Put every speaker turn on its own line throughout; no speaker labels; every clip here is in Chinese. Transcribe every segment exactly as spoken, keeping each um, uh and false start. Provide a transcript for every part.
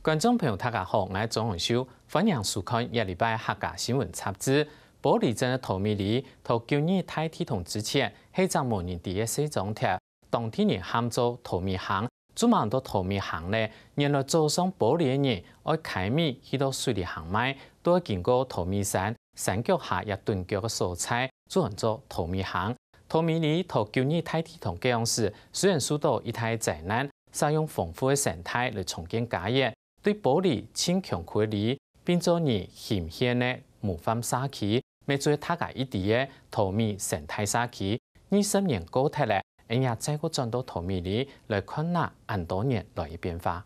观众朋友，大家好，我係莊榮修，歡迎收看一禮拜客家新聞雜誌。玻璃鎮嘅淘米里，同舊年大體同之前，係張模擬地嘅四張貼，當天人喊做淘米行，做蠻多淘米行咧，原來做上玻璃嘅人，愛開米去到水里行賣，都係經過淘米山山腳下一頓腳嘅蔬菜，做成做淘米行。淘米里同舊年大體同嘅樣式，雖然受到一大災難，採用豐富嘅生態嚟重建家園。對玻璃千強規理，變做你顯現嘅模範社區，咪做大家一地嘅淘米生態社區。二十年過去咧，人也再個轉到淘米里來看那按多年來嘅變化。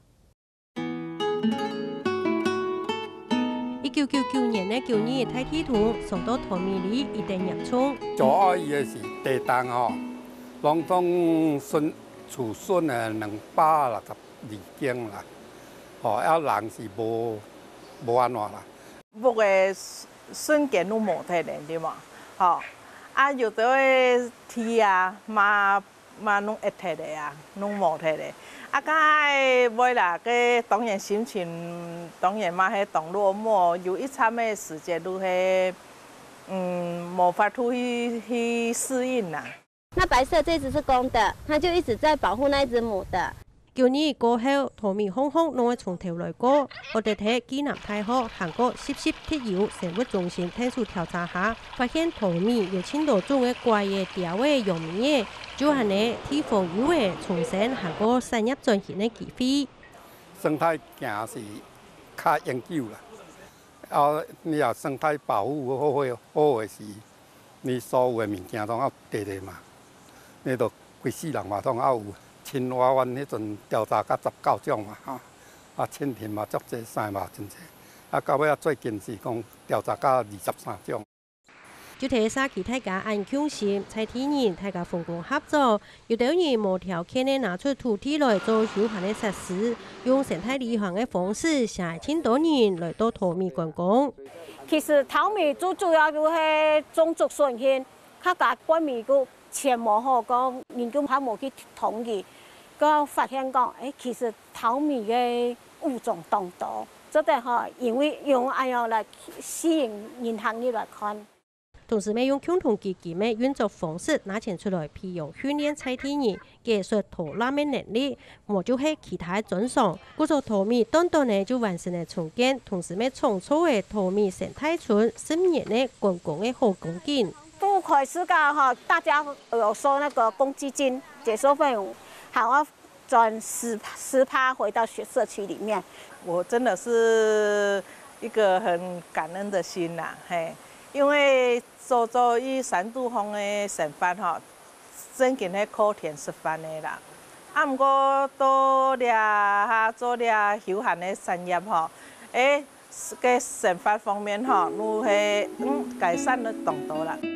一九九九年嘅舊年大體圖送到淘米里一定入村。
做阿姨嘅是地當吼，當中孫厝孫誒兩百六十二間啦。哦，啊人是無無安怎啦。
木嘅瞬間都冇睇咧，對嘛？吼，啊有啲嘅鐵啊，嘛嘛攏會睇咧啊，攏冇睇咧。啊，該買啦，個當然心情當然嘛係動落寞，有一餐嘅時間都係嗯冇法度去去適應啦。
那白色這隻是公的，它就一直在保護那隻母的。
舊年過後，淘米空空攏會從頭來過。我哋睇暨南大學韓國濕濕鐵油生物中心探索調查下，發現淘米有千多種嘅怪嘅調嘅用米嘅，就係呢地方有嘅重新韓國產業轉型嘅機會。
生態件是較研究啦，啊，你若生態保護好嘅好嘅是，你所有嘅物件都要地地嘛，你都規世人嘛都要有。青蛙灣迄陣調查甲十九種嘛，哈，啊蜻蜓嘛足濟，啥嘛真濟，啊到尾啊最近是講調查甲二十三種。
就睇社區大家按強心，在天然大家分工合作，有啲人無條件地拿出土地來做休閒嘅設施，用生態旅行嘅方式，成千多人來到淘米觀光。
其實淘米最主要就係種族順興，客家觀米個前無好講，研究下無去統計。個發現講，誒，其實淘米嘅物種當多，這個嚇，因為用哎呀來吸引銀行業來看。
同時，咩用共同基金嘅運作方式拿錢出來培養訓練在地人技術淘納嘅能力，或者係其他專項。故做淘米短短呢就完成了重建，同時咩創造嘅淘米生態村十年嘅觀光嘅好光景。
都開始噶哈，大家有收那個公積金接收費用。好啊，轉十十趴回到學社區裡面。
我真的是一個很感恩的心啦，嘿，因為做做依三度風嘅成飯吼，真緊係靠田食飯嘅啦。啊，唔過多啲哈做啲休閒嘅產業吼，誒，嘅成飯方面吼，都係嗯改善得當多啦。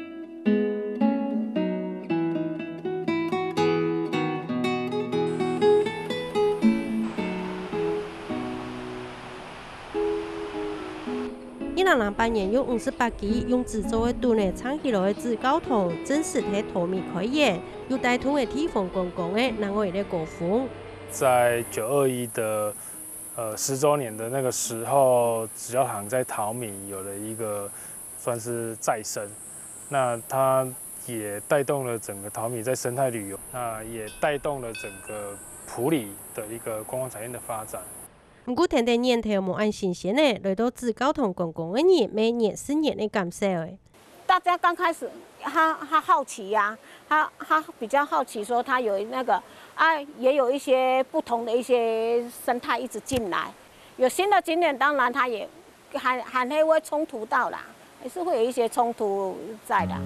伊朗人扮演用五十八基用製造嘅盾嚟撐起來嘅紙膠桶，正式喺淘米開業，有帶動嘅地方觀光嘅南外嘅高峰。
在九二一的呃十週年的那個時候，紙膠行在淘米有了一個算是再生，那它也帶動了整個淘米在生態旅遊，那也帶動了整個埔里的一個觀光產業的發展。
唔過，聽聽年頭冇按新鮮嘅來到紙膠桶觀光嘅人，每年四年嘅感受誒。
大家剛開始，他他好奇呀、啊，他他比較好奇，說他有那個啊，也有一些不同的一些生態一直進來，有新的景點，當然他也還還係會衝突到啦，還是會有一些衝突在的。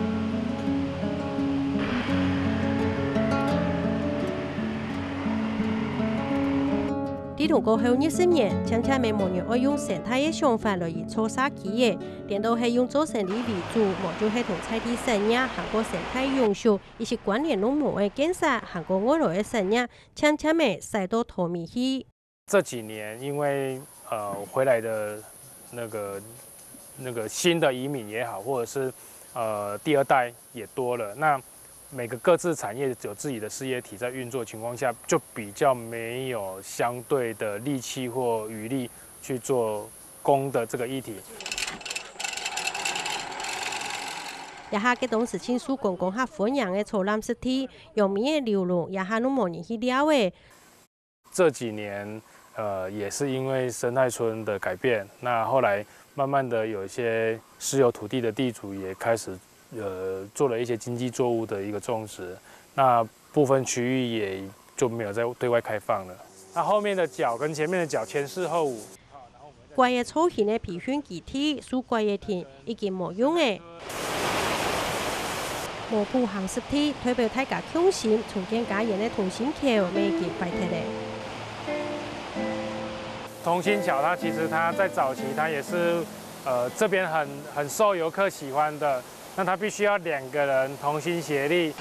地圖過後二十年，漸漸未冇人愛用生態嘅想法來做社區嘅，點都係用做生意為主，冇就係同在地產業、韓國生態永續以及關聯農務嘅建設、韓國外來嘅產業，漸漸未使到淘米去。
這幾年因為呃回來的那個那個新的移民也好，或者是呃第二代也多了，那每个各自产业有自己的事业体在运作情况下，就比较没有相对的力气或余力去做公的这个议题。
也下嘅董事亲属公公下欢迎嘅草篮实体，用面嘅流露，也下都冇人去了嘅。
这几年，呃，也是因为生态村的改变，那后来慢慢的有一些私有土地的地主也开始，呃，做了一些经济作物的一个种植，那部分区域也就没有再对外开放了。那后面的角跟前面的角前四后五。
貴嘅粗顯嘅皮圈基體，屬貴嘅田已經冇用嘅。無鋪行實體，代表大家共心重建家園嘅同心橋未見快鐵嘅。
同心橋，它其實它在早期，它也是，呃，這邊很很受遊客喜歡的。那它必須要兩個人同心協力。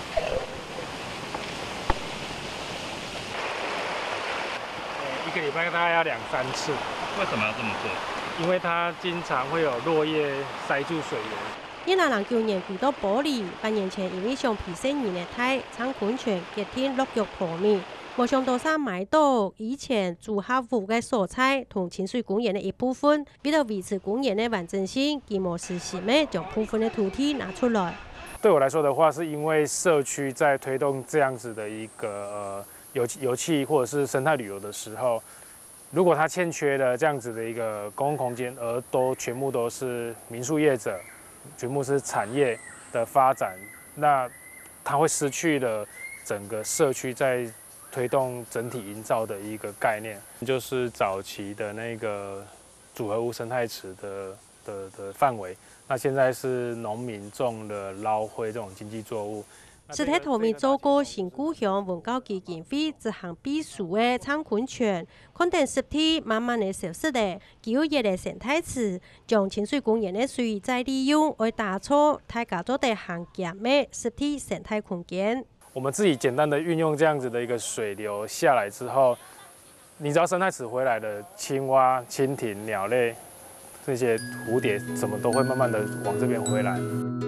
一個禮拜大概要兩三次。
為什麼要這麼做？
因為它經常會有落葉塞住水源。
一男人叫人攰到玻璃，八年前因為上皮色二日太撐昆泉結天落肉破面，冇想到山買到以前住客戶嘅蔬菜同清水公園嘅一部分，為了維持公園嘅完整性，佢冇實時咩將部分嘅土地拿出來。
對我來說的話，是因為社區在推動這樣子的一個呃遊遊憩或者是生態旅遊的時候。如果它欠缺了這樣子的一個公共空間，而都全部都是民宿業者，全部是產業的發展，那它會失去了整個社區在推動整體營造的一個概念，就是早期的那個組合屋生態池的的的範圍。那現在是農民種的撈灰這種經濟作物。
實體圖面做過新故鄉文教基金會執行避暑嘅撐昆泉，看定實體慢慢嘅消失咧，叫熱嘅生態池，將清水公園嘅水再利用，來打造大家做得行夾嘅實體生態空間。
我們自己簡單的運用這樣子的一個水流下來之後，你只要生態池回來的青蛙、蜻蜓、鳥類，這些蝴蝶，什麼都會慢慢的往這邊回來。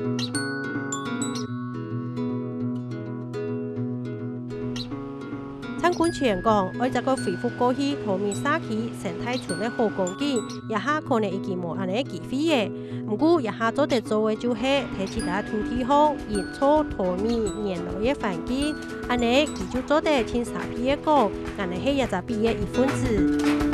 撐昆泉講，為這個恢復過去桃米沙溪生態村嘅好光景，一下可能已經冇安尼機會嘅。不過一下做得做嘅就係睇其他土地好，營造桃米原來嘅環境，安尼佢就做得天沙皮嘅講，安尼係一隻皮嘅一份子。